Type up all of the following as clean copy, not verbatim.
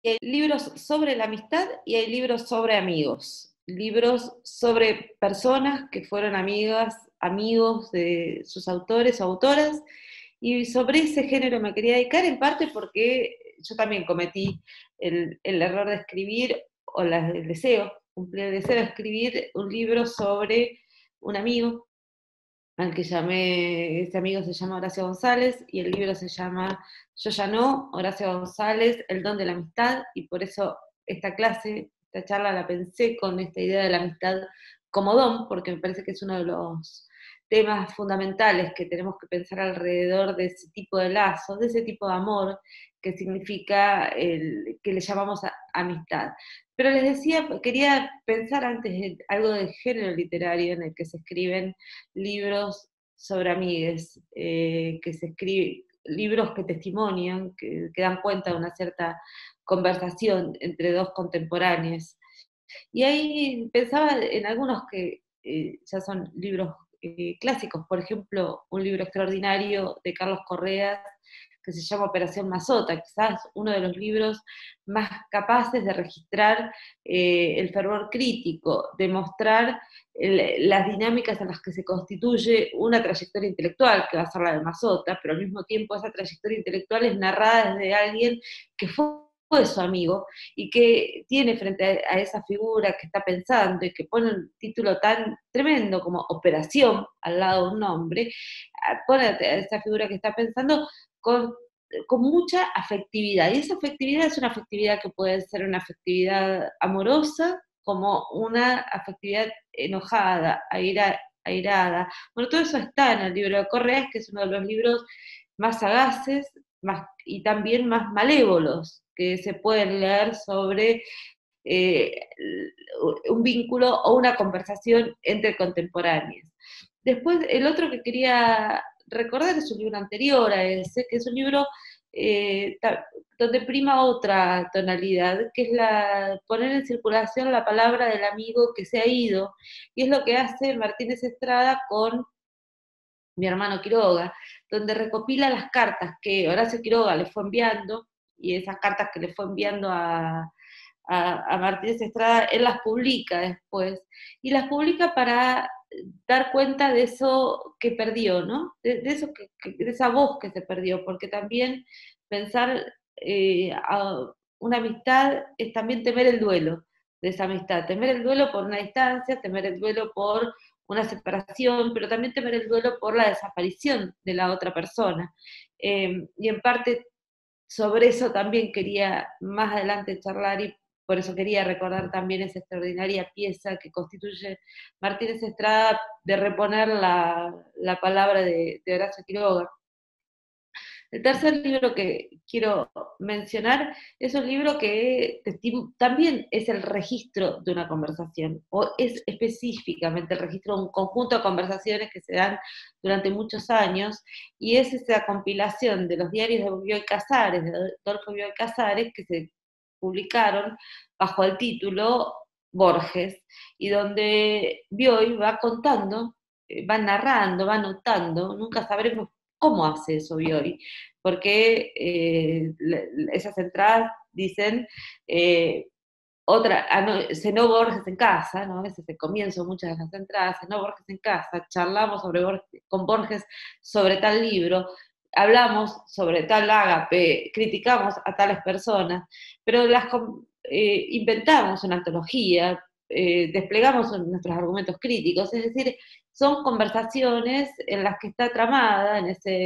hay libros sobre la amistad y hay libros sobre amigos, libros sobre personas que fueron amigas, amigos de sus autores o autoras, y sobre ese género me quería dedicar en parte porque yo también cometí el error de escribir, o el deseo, cumplí el deseo de escribir un libro sobre un amigo al que llamé, ese amigo se llama Horacio González, y el libro se llama Yo ya no, Horacio González, El don de la amistad, y por eso esta clase, esta charla la pensé con esta idea de la amistad como don, porque me parece que es uno de los temas fundamentales que tenemos que pensar alrededor de ese tipo de lazos, de ese tipo de amor que significa el que le llamamos amistad. Pero les decía, quería pensar antes en algo del género literario en el que se escriben libros sobre amigues, que se escriben, libros que testimonian, que dan cuenta de una cierta conversación entre dos contemporáneos. Y ahí pensaba en algunos que ya son libros clásicos, por ejemplo, un libro extraordinario de Carlos Correa que se llama Operación Mazota, quizás uno de los libros más capaces de registrar el fervor crítico, de mostrar las dinámicas en las que se constituye una trayectoria intelectual, que va a ser la de Mazota, pero al mismo tiempo esa trayectoria intelectual es narrada desde alguien que fue su amigo y que tiene frente a esa figura que está pensando y que pone un título tan tremendo como Operación al lado de un nombre, pone a esa figura que está pensando con, con mucha afectividad. Y esa afectividad es una afectividad que puede ser una afectividad amorosa, como una afectividad enojada, airada. Bueno, todo eso está en el libro de Correas, que es uno de los libros más sagaces y también más malévolos que se pueden leer sobre eh, un vínculo o una conversación entre contemporáneos. Después, el otro que quería recordar es un libro anterior a ese, que es un libro eh, donde prima otra tonalidad, que es la poner en circulación la palabra del amigo que se ha ido, y es lo que hace Martínez Estrada con Mi hermano Quiroga, donde recopila las cartas que Horacio Quiroga le fue enviando, y esas cartas que le fue enviando a Martínez Estrada, él las publica después, y las publica para dar cuenta de eso que perdió, ¿no? De eso de esa voz que se perdió, porque también pensar una amistad es también temer el duelo de esa amistad, temer el duelo por una distancia, temer el duelo por una separación, pero también temer el duelo por la desaparición de la otra persona. Y en parte sobre eso también quería más adelante charlar, y por eso quería recordar también esa extraordinaria pieza que constituye Martínez Estrada de reponer la palabra de Horacio Quiroga. El tercer libro que quiero mencionar es un libro que también es el registro de una conversación, o es específicamente el registro de un conjunto de conversaciones que se dan durante muchos años, y es esa compilación de los diarios de Bioy Casares, de Adolfo Bioy Casares, que se publicaron bajo el título Borges, y donde Bioy va contando, va narrando, va anotando, nunca sabremos cómo hace eso Bioy, porque esas entradas dicen cenó Borges en casa, ¿no? Ese es el comienzo de muchas de las entradas, cenó Borges en casa, charlamos con Borges sobre tal libro, hablamos sobre tal ágape, criticamos a tales personas, pero inventamos una antología, desplegamos nuestros argumentos críticos, es decir, son conversaciones en las que está tramada,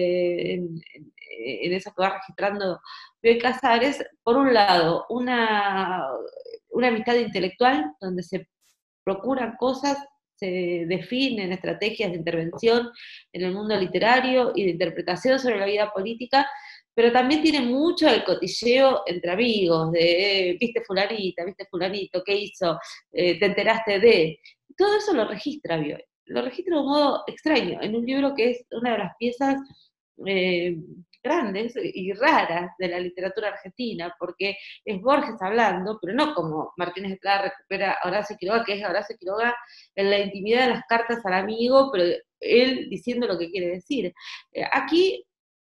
en eso que va registrando Bioy Casares, por un lado, una amistad intelectual donde se procuran cosas, se definen estrategias de intervención en el mundo literario y de interpretación sobre la vida política, pero también tiene mucho el cotilleo entre amigos, de viste fulanita, viste fulanito, ¿qué hizo? ¿Te enteraste de? Todo eso lo registra Bioy, lo registra de un modo extraño, en un libro que es una de las piezas eh, grandes y raras de la literatura argentina, porque es Borges hablando, pero no como Martínez Estrada recupera a Horacio Quiroga, que es Horacio Quiroga en la intimidad de las cartas al amigo, pero él diciendo lo que quiere decir. Aquí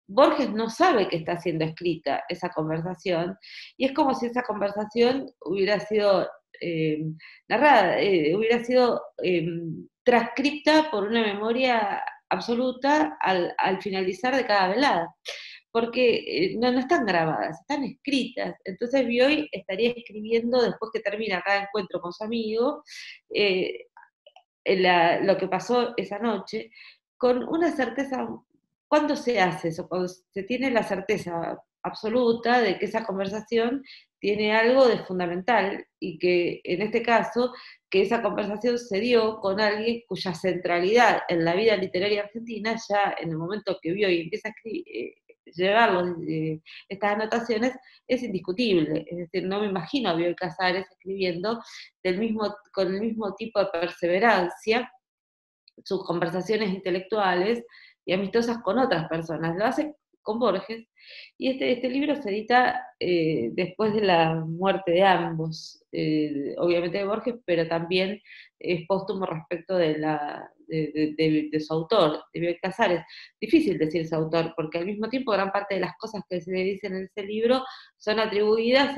Borges no sabe que está siendo escrita esa conversación, y es como si esa conversación hubiera sido narrada, hubiera sido transcripta por una memoria absoluta al finalizar de cada velada, porque no están grabadas, están escritas. Entonces Bioy estaría escribiendo después que termina cada encuentro con su amigo, eh, lo que pasó esa noche, con una certeza. ¿Cuándo se hace eso? Cuando se tiene la certeza absoluta de que esa conversación tiene algo de fundamental, y que en este caso, que esa conversación se dio con alguien cuya centralidad en la vida literaria argentina, ya en el momento que vio y empieza a llevar estas anotaciones, es indiscutible. Es decir, no me imagino a Bioy Casares escribiendo con el mismo tipo de perseverancia sus conversaciones intelectuales y amistosas con otras personas. Lo hace con Borges, y este libro se edita después de la muerte de ambos, obviamente de Borges, pero también es póstumo respecto de su autor, de Bioy Casares. Difícil decir su autor, porque al mismo tiempo gran parte de las cosas que se le dicen en ese libro son atribuidas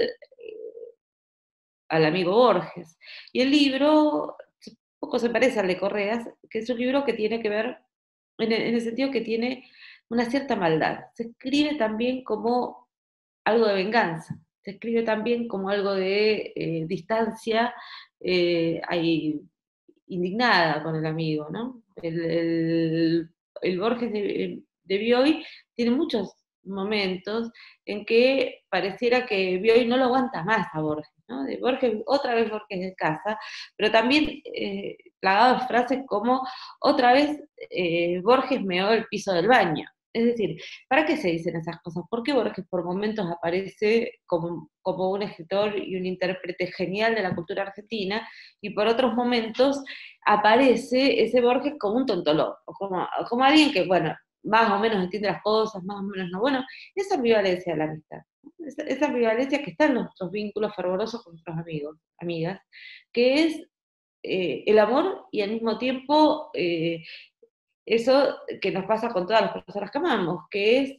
al amigo Borges. Y el libro poco se parece al de Correas, que es un libro que tiene que ver, en el sentido que tiene una cierta maldad. Se escribe también como algo de venganza, se escribe también como algo de distancia, ahí, indignada con el amigo, ¿no? El Borges de Bioy tiene muchos momentos en que pareciera que Bioy no lo aguanta más a Borges, ¿no? De Borges, otra vez Borges de casa, pero también plagado de frases como otra vez Borges meó el piso del baño. Es decir, ¿para qué se dicen esas cosas? ¿Por qué Borges por momentos aparece como un escritor y un intérprete genial de la cultura argentina, y por otros momentos aparece ese Borges como un tontoló, o como alguien que, bueno, más o menos entiende las cosas, más o menos no? Bueno, esa ambivalencia de la amistad, ¿no? Esa ambivalencia que está en nuestros vínculos fervorosos con nuestros amigos, amigas, que es el amor, y al mismo tiempo eso que nos pasa con todas las personas que amamos, que es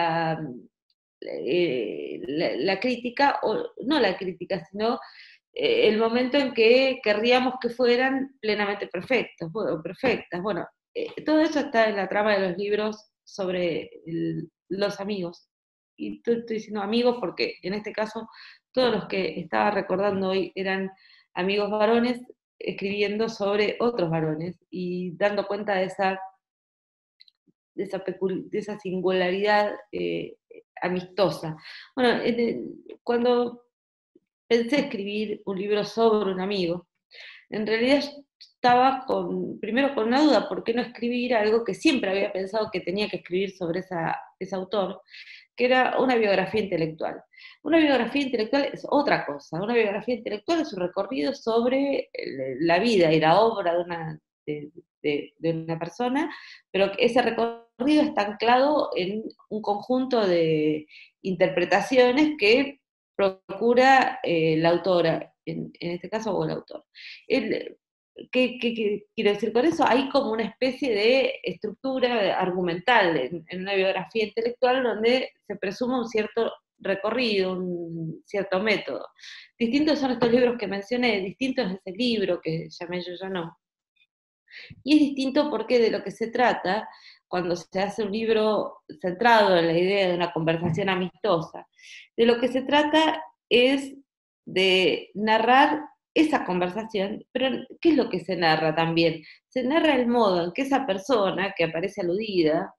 la crítica, o no la crítica, sino el momento en que querríamos que fueran plenamente perfectos, o perfectas. Bueno, todo eso está en la trama de los libros sobre los amigos. Y estoy diciendo amigos porque en este caso todos los que estaba recordando hoy eran amigos varones escribiendo sobre otros varones y dando cuenta de esa singularidad amistosa. Bueno, cuando pensé escribir un libro sobre un amigo, en realidad estaba primero con una duda: ¿por qué no escribir algo que siempre había pensado que tenía que escribir sobre ese autor, que era una biografía intelectual? Una biografía intelectual es otra cosa. Una biografía intelectual es un recorrido sobre la vida y la obra de una persona, pero ese recorrido está anclado en un conjunto de interpretaciones que procura la autora, en este caso, o el autor. El, ¿qué quiero decir con eso? Hay como una especie de estructura argumental en una biografía intelectual donde se presume un cierto recorrido, un cierto método. Distintos son estos libros que mencioné, distinto es ese libro que llamé Yo ya no. Y es distinto porque de lo que se trata, cuando se hace un libro centrado en la idea de una conversación amistosa, de lo que se trata es de narrar esa conversación. Pero ¿qué es lo que se narra también? Se narra el modo en que esa persona que aparece aludida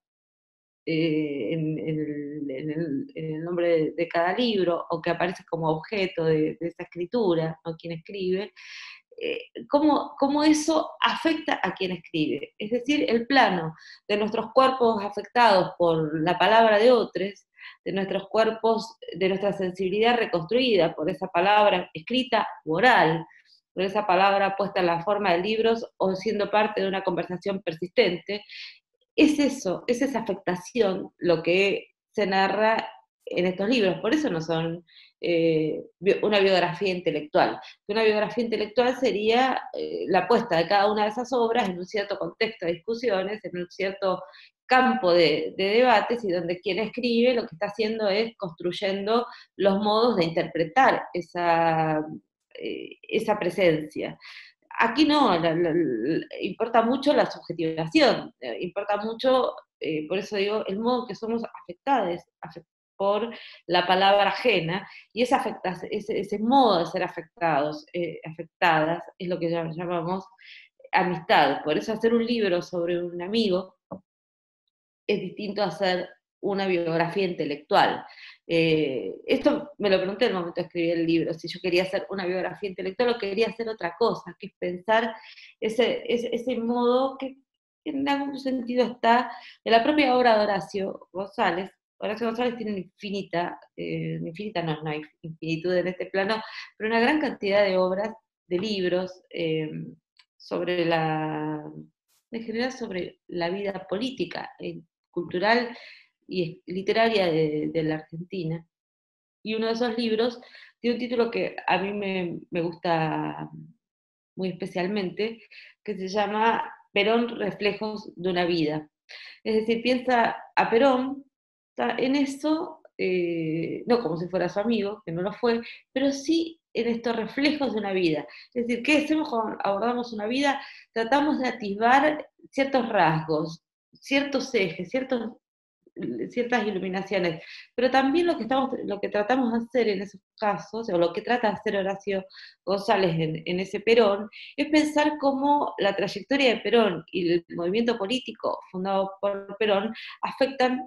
en el nombre de cada libro, o que aparece como objeto de esa escritura, o quien escribe, cómo eso afecta a quien escribe. Es decir, el plano de nuestros cuerpos afectados por la palabra de otros, de nuestros cuerpos, de nuestra sensibilidad reconstruida por esa palabra escrita u oral, por esa palabra puesta en la forma de libros o siendo parte de una conversación persistente. Es eso, es esa afectación lo que se narra en estos libros, por eso no son una biografía intelectual. Una biografía intelectual sería la puesta de cada una de esas obras en un cierto contexto de discusiones, en un cierto campo de debates, y donde quien escribe lo que está haciendo es construyendo los modos de interpretar esa presencia. Aquí no, importa mucho la subjetivación, importa mucho, por eso digo, el modo en que somos afectados por la palabra ajena, y ese modo de ser afectados, afectadas, es lo que llamamos amistad. Por eso hacer un libro sobre un amigo es distinto a hacer una biografía intelectual. Esto me lo pregunté en el momento de escribir el libro, si yo quería hacer una biografía intelectual o quería hacer otra cosa, que es pensar ese modo que en algún sentido está en la propia obra de Horacio González. Horacio González tiene infinita no hay infinitud en este plano, pero una gran cantidad de obras, de libros, en general sobre la vida política, cultural y literaria de la Argentina. Y uno de esos libros tiene un título que a mí me gusta muy especialmente, que se llama Perón, reflejos de una vida. Es decir, piensa a Perón en eso, no como si fuera su amigo, que no lo fue, pero sí en estos reflejos de una vida. Es decir, ¿qué hacemos cuando abordamos una vida? Tratamos de atisbar ciertos rasgos, ciertos ejes, ciertas iluminaciones, pero también lo que tratamos de hacer en esos casos, o lo que trata de hacer Horacio González en ese Perón, es pensar cómo la trayectoria de Perón y el movimiento político fundado por Perón afectan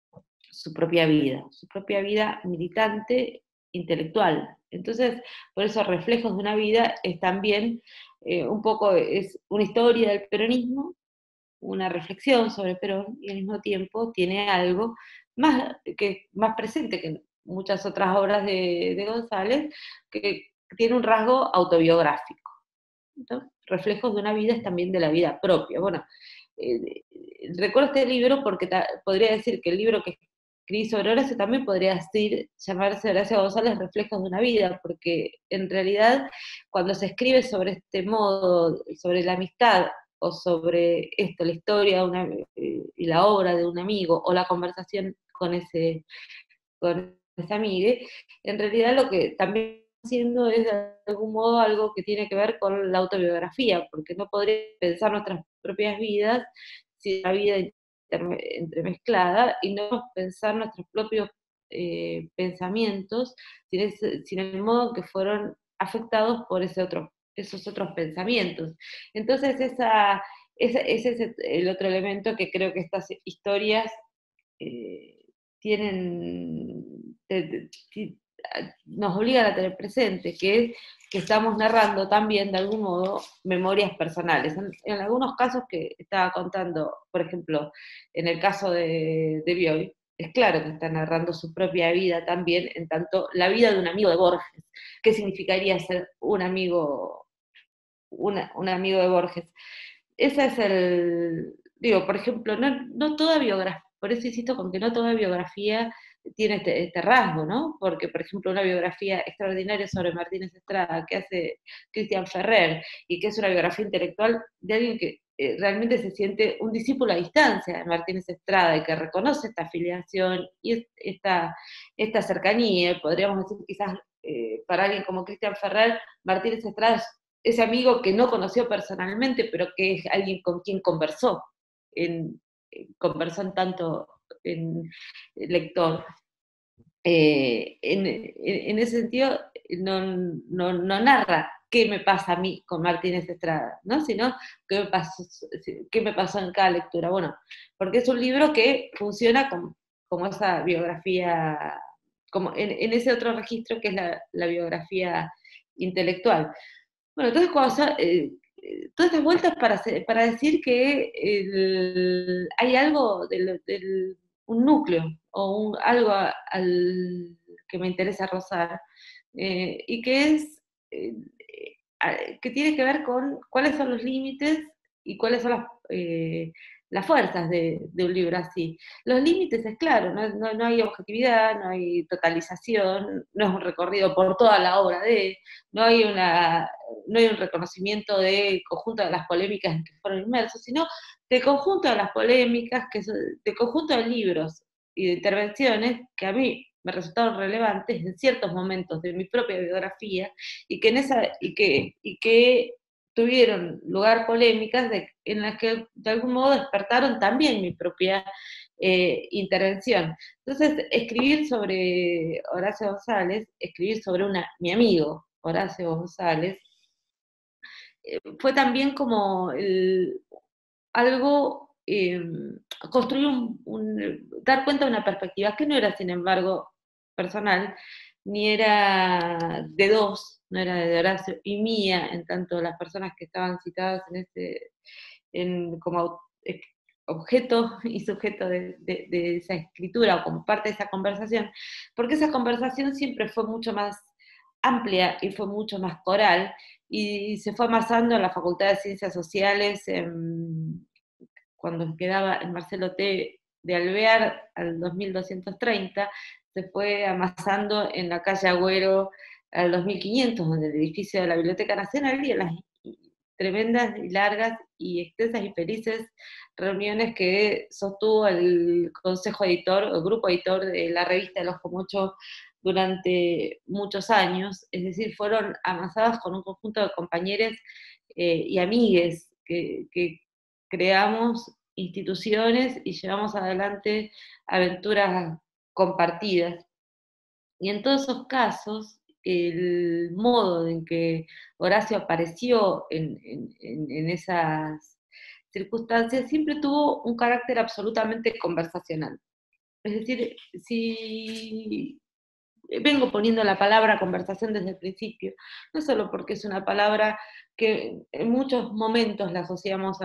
su propia vida militante, intelectual. Entonces, por eso Reflejos de una vida es también un poco, es una historia del peronismo, una reflexión sobre Perón, y al mismo tiempo tiene algo más presente que en muchas otras obras de González, que tiene un rasgo autobiográfico, ¿no? Reflejos de una vida es también de la vida propia. Bueno, recuerdo este libro porque podría decir que el libro que escribí sobre Horacio también podría llamarse Horacio González, Reflejos de una vida, porque en realidad cuando se escribe sobre este modo, sobre la amistad, o sobre esto, la historia y la obra de un amigo, o la conversación con ese amigo, en realidad lo que también haciendo es de algún modo algo que tiene que ver con la autobiografía, porque no podría pensar nuestras propias vidas sin la vida entremezclada, y no pensar nuestros propios pensamientos sin el modo que fueron afectados por esos otros pensamientos. Entonces ese es el otro elemento que creo que estas historias eh, tienen, nos obligan a tener presente, que estamos narrando también de algún modo memorias personales. En algunos casos que estaba contando, por ejemplo, en el caso de Bioy, es claro que está narrando su propia vida también, en tanto la vida de un amigo de Borges. ¿Qué significaría ser un amigo de Borges? Ese es digo, por ejemplo, no toda biografía, por eso insisto con que no toda biografía tiene este rasgo, ¿no? Porque, por ejemplo, una biografía extraordinaria sobre Martínez Estrada que hace Cristian Ferrer, y que es una biografía intelectual de alguien que realmente se siente un discípulo a distancia de Martínez Estrada, y que reconoce esta afiliación y esta cercanía, podríamos decir quizás para alguien como Cristian Ferrer, Martínez Estrada es ese amigo que no conoció personalmente, pero que es alguien con quien conversó en tanto en lector. En ese sentido, no narra qué me pasa a mí con Martínez Estrada, ¿no? Sino qué me pasó en cada lectura. Bueno, porque es un libro que funciona como esa biografía, como en ese otro registro que es la biografía intelectual. Bueno, entonces todas estas vueltas para decir que hay algo un núcleo, o algo al que me interesa rozar, y que eh, que tiene que ver con cuáles son los límites y cuáles son las fuerzas de un libro así. Los límites es claro, no hay objetividad, no hay totalización, no es un recorrido por toda la obra no hay, no hay un reconocimiento del conjunto de las polémicas en que fueron inmersos, sino del conjunto de las polémicas, del conjunto de libros y de intervenciones que a mí me resultaron relevantes en ciertos momentos de mi propia biografía y que, y que tuvieron lugar polémicas en las que de algún modo despertaron también mi propia intervención. Entonces, escribir sobre Horacio González, escribir sobre mi amigo Horacio González, fue también como algo, construir dar cuenta de una perspectiva que no era, sin embargo, personal, ni era de dos, no era de Horacio y mía, en tanto las personas que estaban citadas como objeto y sujeto de esa escritura o como parte de esa conversación, porque esa conversación siempre fue mucho más amplia y fue mucho más coral, y se fue amasando en la Facultad de Ciencias Sociales cuando quedaba en Marcelo T. de Alvear al 2230, se fue amasando en la calle Agüero al 2500, donde el edificio de la Biblioteca Nacional, y en las tremendas y largas y extensas y felices reuniones que sostuvo el consejo editor, o el grupo editor de la revista El Ojo Mocho durante muchos años, es decir, fueron amasadas con un conjunto de compañeros y amigues que creamos instituciones y llevamos adelante aventuras compartidas. Y en todos esos casos, el modo en que Horacio apareció en esas circunstancias siempre tuvo un carácter absolutamente conversacional. Es decir, si vengo poniendo la palabra conversación desde el principio, no solo porque es una palabra que en muchos momentos la asociamos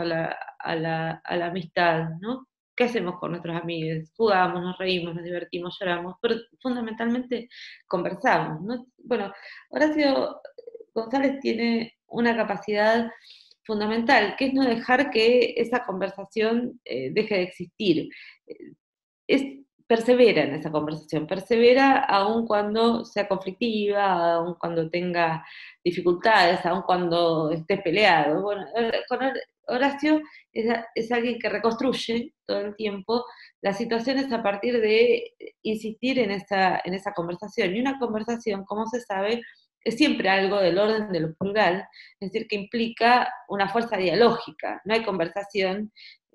a la amistad, ¿no? ¿Qué hacemos con nuestros amigos? Jugamos, nos reímos, nos divertimos, lloramos, pero fundamentalmente conversamos, ¿no? Bueno, Horacio González tiene una capacidad fundamental, que es no dejar que esa conversación deje de existir. Es, persevera en esa conversación, persevera aun cuando sea conflictiva, aun cuando tenga dificultades, aun cuando esté peleado. Bueno, con Horacio es alguien que reconstruye todo el tiempo las situaciones a partir de insistir en esa conversación. Y una conversación, como se sabe, es siempre algo del orden de lo plural, es decir, que implica una fuerza dialógica. No hay conversación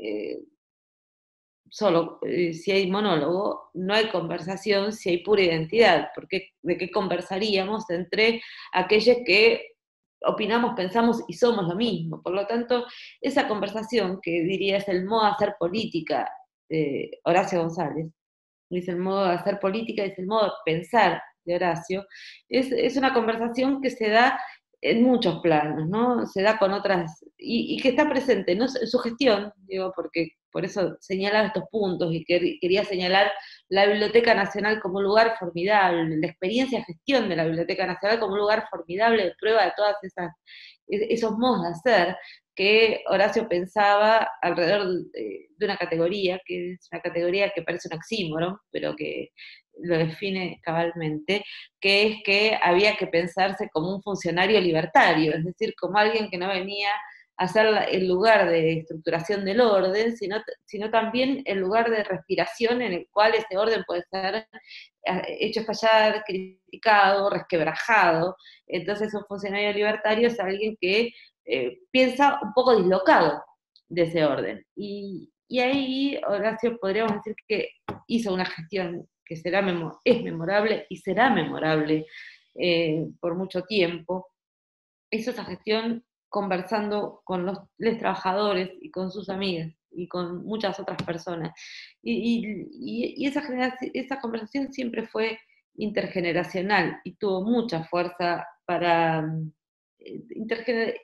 solo si hay monólogo, no hay conversación si hay pura identidad, porque ¿de qué conversaríamos entre aquellos que opinamos, pensamos y somos lo mismo? Por lo tanto, esa conversación que diría es el modo de hacer política de Horacio González, es el modo de hacer política, es el modo de pensar de Horacio, es una conversación que se da en muchos planos, ¿no? Se da con otras, y que está presente, ¿no? En su gestión, digo, porque por eso señalaba estos puntos y quería señalar la Biblioteca Nacional como un lugar formidable, la experiencia de gestión de la Biblioteca Nacional como un lugar formidable de prueba de todas esos modos de hacer que Horacio pensaba alrededor de una categoría, que es una categoría que parece un oxímoron, pero que lo define cabalmente, que es que había que pensarse como un funcionario libertario, es decir, como alguien que no venía a ser el lugar de estructuración del orden, sino también el lugar de respiración en el cual ese orden puede ser hecho estallar, criticado, resquebrajado. Entonces un funcionario libertario es alguien que piensa un poco dislocado de ese orden. Y ahí Horacio podríamos decir que hizo una gestión que es memorable y será memorable por mucho tiempo. Hizo esa gestión conversando con los trabajadores y con sus amigas y con muchas otras personas. Y esa conversación siempre fue intergeneracional y tuvo mucha fuerza para intergenerar.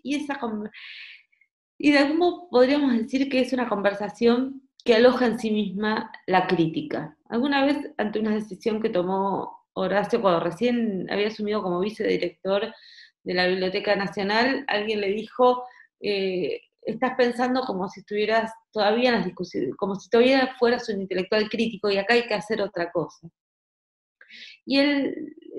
Y de algún modo podríamos decir que es una conversación que aloja en sí misma la crítica. Alguna vez, ante una decisión que tomó Horacio cuando recién había asumido como vicedirector de la Biblioteca Nacional, alguien le dijo, estás pensando como si estuvieras todavía en las discusiones, como si todavía fueras un intelectual crítico y acá hay que hacer otra cosa. Y él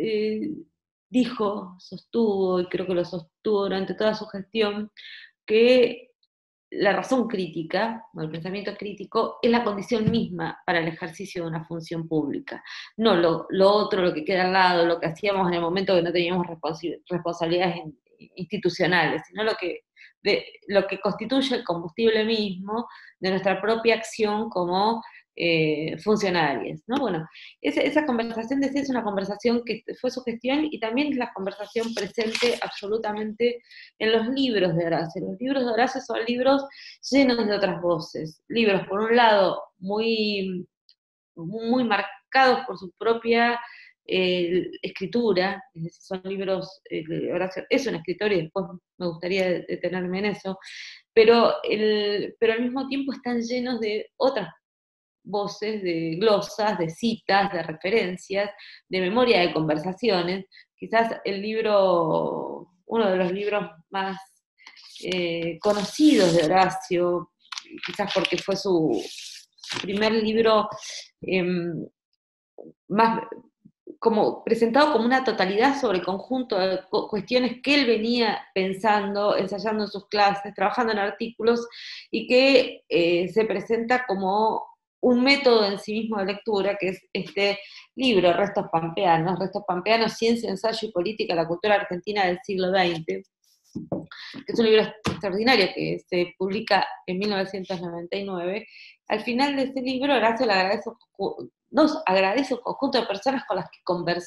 dijo, sostuvo, y creo que lo sostuvo durante toda su gestión, que la razón crítica, o el pensamiento crítico, es la condición misma para el ejercicio de una función pública. No lo otro, lo que queda al lado, lo que hacíamos en el momento que no teníamos responsabilidades institucionales, sino lo que constituye el combustible mismo de nuestra propia acción como funcionarios, ¿no? Bueno, esa conversación decía es una conversación que fue su gestión y también es la conversación presente absolutamente en los libros de Horacio. Los libros de Horacio son libros llenos de otras voces. Libros, por un lado, muy marcados por su propia escritura, es decir, son libros, Horacio es un escritor y después me gustaría detenerme en eso, pero al mismo tiempo están llenos de otras voces, de glosas, de citas, de referencias, de memoria de conversaciones. Quizás uno de los libros más conocidos de Horacio, quizás porque fue su primer libro eh, más como presentado como una totalidad sobre el conjunto de cuestiones que él venía pensando, ensayando en sus clases, trabajando en artículos, y que se presenta como un método en sí mismo de lectura, que es este libro, Restos Pampeanos, Ciencia, Ensayo y Política, la Cultura Argentina del siglo XX, que es un libro extraordinario que se publica en 1999. Al final de ese libro, Horacio nos agradece un conjunto de personas con las que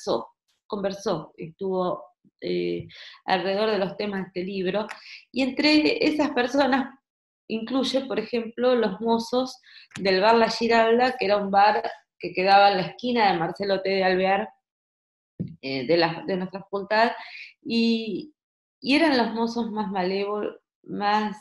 estuvo alrededor de los temas de este libro, y entre esas personas incluye, por ejemplo, los mozos del bar La Giralda, que era un bar que quedaba en la esquina de Marcelo T. de Alvear, de nuestra facultad, y, y eran los mozos más malévolos, más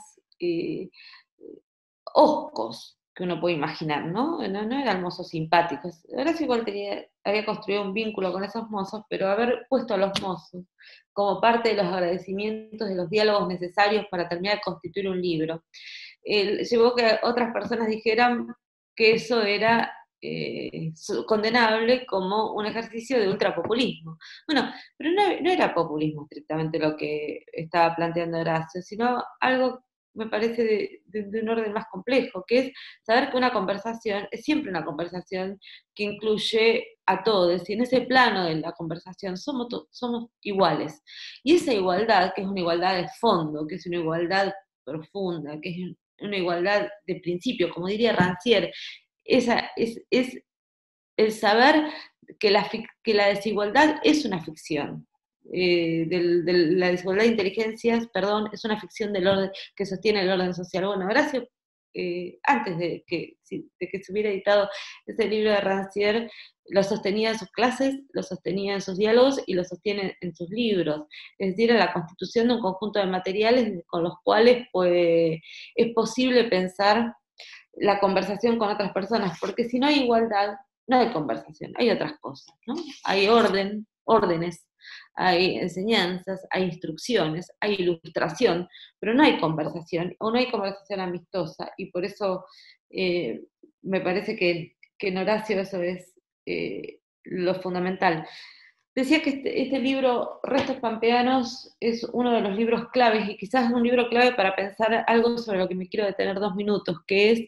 hoscos que uno puede imaginar, ¿no? No eran mozos simpáticos. Horacio igual había construido un vínculo con esos mozos, pero haber puesto a los mozos como parte de los agradecimientos, de los diálogos necesarios para terminar de constituir un libro, llevó que otras personas dijeran que eso era condenable como un ejercicio de ultrapopulismo. Bueno, pero no era populismo estrictamente lo que estaba planteando Horacio, sino algo, me parece, de un orden más complejo, que es saber que una conversación es siempre una conversación que incluye a todos, y en ese plano de la conversación somos iguales. Y esa igualdad, que es una igualdad de fondo, que es una igualdad profunda, que es una igualdad de principio, como diría Rancière, es el saber que la desigualdad es una ficción. La desigualdad de inteligencias, perdón, es una ficción del orden que sostiene el orden social. Bueno, Horacio, antes de que se hubiera editado ese libro de Rancière, lo sostenía en sus clases, lo sostenía en sus diálogos y lo sostiene en sus libros. Es decir, en la constitución de un conjunto de materiales con los cuales es posible pensar la conversación con otras personas, porque si no hay igualdad, no hay conversación, hay otras cosas, ¿no? Hay órdenes, hay enseñanzas, hay instrucciones, hay ilustración, pero no hay conversación, o no hay conversación amistosa, y por eso me parece que en Horacio eso es lo fundamental. Decía que este libro, Restos Pampeanos, es uno de los libros claves, y quizás un libro clave para pensar algo sobre lo que me quiero detener 2 minutos, que es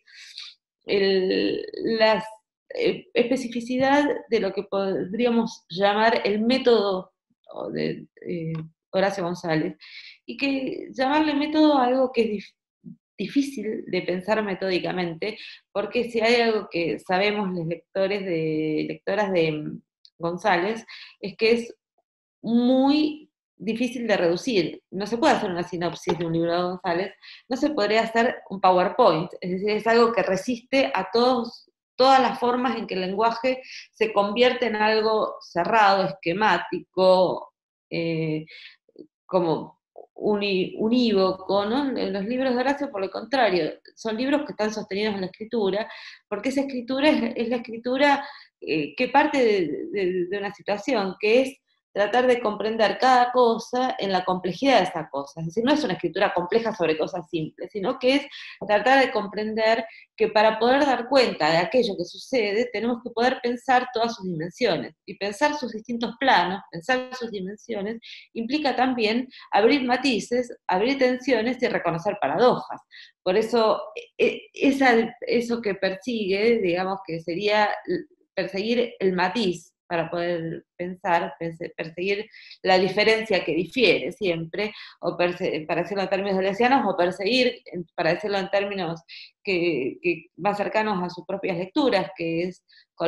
la especificidad de lo que podríamos llamar el método de Horacio González, y que llamarle método a algo que es difícil de pensar metódicamente, porque si hay algo que sabemos los lectoras de González, es que es muy difícil de reducir. No se puede hacer una sinopsis de un libro de González, no se podría hacer un PowerPoint, es decir, es algo que resiste a todas las formas en que el lenguaje se convierte en algo cerrado, esquemático, eh, como unívoco, ¿no? En los libros de Horacio, por lo contrario, son libros que están sostenidos en la escritura, porque esa escritura es la escritura que parte de una situación, que es tratar de comprender cada cosa en la complejidad de esa cosa. Es decir, no es una escritura compleja sobre cosas simples, sino que es tratar de comprender que para poder dar cuenta de aquello que sucede, tenemos que poder pensar todas sus dimensiones. Y pensar sus distintos planos, pensar sus dimensiones, implica también abrir matices, abrir tensiones y reconocer paradojas. Por eso, eso que persigue, digamos que sería perseguir el matiz para poder pensar, perseguir la diferencia que difiere siempre, o para decirlo en términos deleuzianos, o perseguir, para decirlo en términos que más cercanos a sus propias lecturas, que es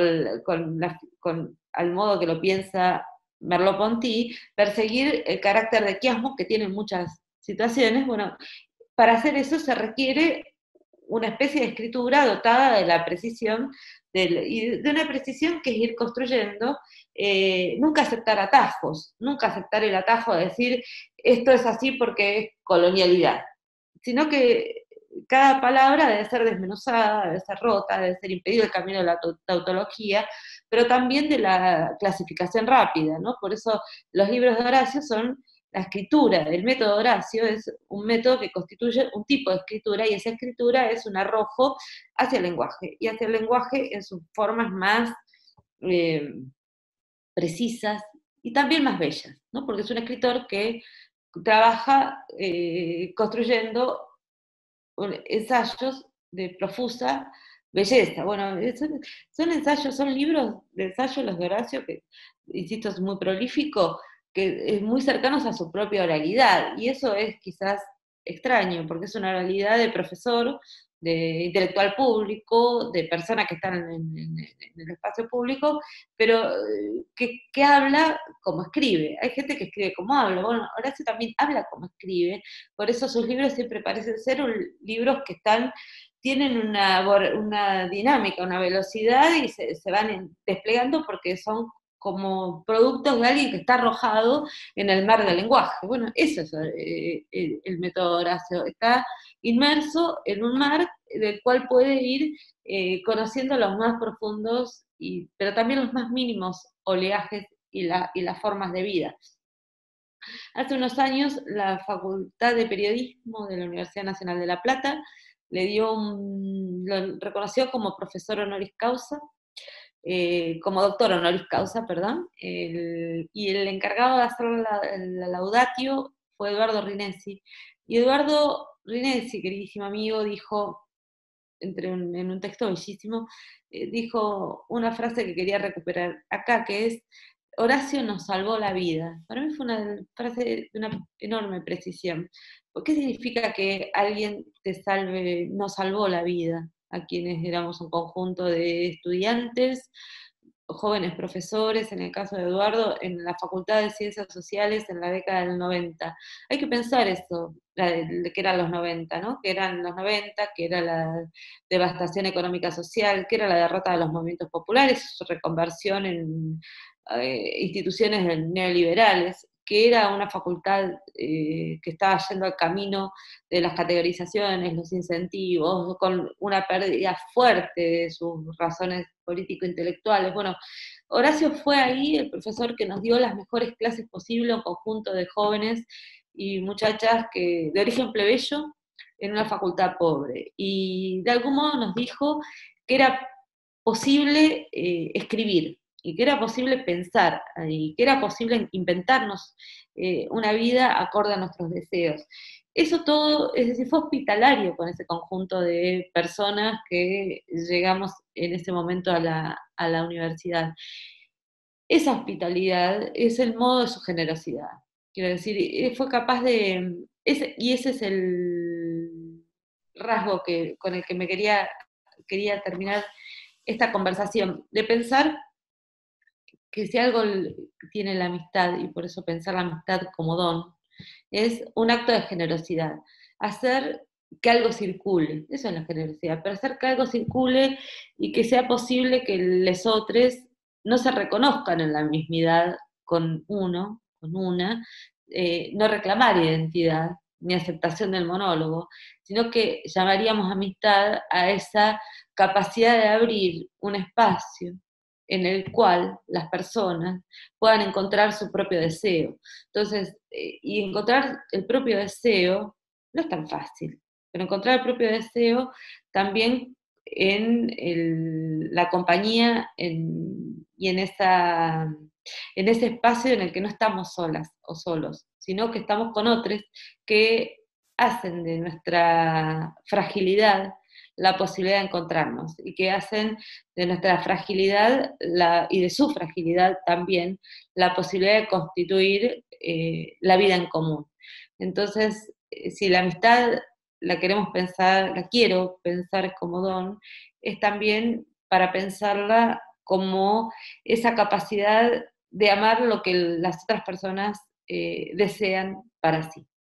al modo que lo piensa Merleau-Ponty, perseguir el carácter de quiasmo que tiene muchas situaciones. Bueno, para hacer eso se requiere una especie de escritura dotada de la precisión, y de una precisión que es ir construyendo, nunca aceptar atajos, nunca aceptar el atajo de decir esto es así porque es colonialidad, sino que cada palabra debe ser desmenuzada, debe ser rota, debe ser impedido el camino de la tautología, pero también de la clasificación rápida, ¿no? Por eso los libros de Horacio son la escritura. El método Horacio es un método que constituye un tipo de escritura, y esa escritura es un arrojo hacia el lenguaje, y hacia el lenguaje en sus formas más eh, precisas y también más bellas, ¿no? Porque es un escritor que trabaja construyendo ensayos de profusa belleza. Bueno, son ensayos, son libros de ensayo los de Horacio, que, insisto, es muy prolífico, que es muy cercanos a su propia oralidad, y eso es quizás extraño, porque es una oralidad de profesor, de intelectual público, de persona que están en el espacio público, pero que habla como escribe. Hay gente que escribe como habla. Bueno, Horacio también habla como escribe, por eso sus libros siempre parecen ser libros que tienen una dinámica, una velocidad, y se van desplegando porque son como productos de alguien que está arrojado en el mar del lenguaje. Bueno, eso es el método Horacio. Está inmerso en un mar del cual puede ir conociendo los más profundos, pero también los más mínimos oleajes y las formas de vida. Hace unos años la Facultad de Periodismo de la Universidad Nacional de La Plata lo reconoció como profesor honoris causa, como doctor honoris causa, perdón, y el encargado de hacer la laudatio fue Eduardo Rinesi. Y Eduardo Rinesi, queridísimo amigo, dijo, en un texto bellísimo, dijo una frase que quería recuperar acá, que es: Horacio nos salvó la vida. Para mí fue una frase de una enorme precisión. ¿Qué significa que alguien nos salvó la vida? A quienes éramos un conjunto de estudiantes, jóvenes profesores, en el caso de Eduardo, en la Facultad de Ciencias Sociales en la década del 90. Hay que pensar eso, que eran los 90, ¿no? Que eran los 90, que era la devastación económica social, que era la derrota de los movimientos populares, su reconversión en instituciones neoliberales, que era una facultad que estaba yendo al camino de las categorizaciones, los incentivos, con una pérdida fuerte de sus razones político-intelectuales. Bueno, Horacio fue ahí el profesor que nos dio las mejores clases posibles, un conjunto de jóvenes y muchachas de origen plebeyo en una facultad pobre. Y de algún modo nos dijo que era posible escribir, y que era posible pensar, y que era posible inventarnos una vida acorde a nuestros deseos. Eso todo, es decir, fue hospitalario con ese conjunto de personas que llegamos en ese momento a la universidad. Esa hospitalidad es el modo de su generosidad. Quiero decir, fue capaz y ese es el rasgo con el que quería terminar esta conversación, de pensar que si algo tiene la amistad, y por eso pensar la amistad como don, es un acto de generosidad. Hacer que algo circule, eso es la generosidad, pero hacer que algo circule y que sea posible que los otros no se reconozcan en la mismidad con uno, con una, no reclamar identidad ni aceptación del monólogo, sino que llamaríamos amistad a esa capacidad de abrir un espacio en el cual las personas puedan encontrar su propio deseo. Entonces, y encontrar el propio deseo no es tan fácil, pero encontrar el propio deseo también en la compañía y en ese espacio en el que no estamos solas o solos, sino que estamos con otros que hacen de nuestra fragilidad la posibilidad de encontrarnos y que hacen de nuestra fragilidad y de su fragilidad también la posibilidad de constituir la vida en común. Entonces, si la amistad la queremos pensar, la quiero pensar como don, es también para pensarla como esa capacidad de amar lo que las otras personas desean para sí.